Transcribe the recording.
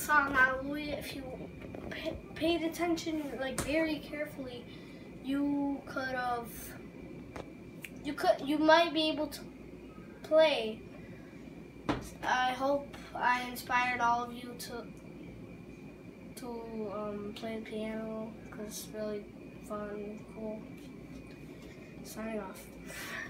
song Hallelujah, if you paid attention like very carefully, you might be able to play. I hope I inspired all of you to play the piano, because it's really fun and cool. Signing off.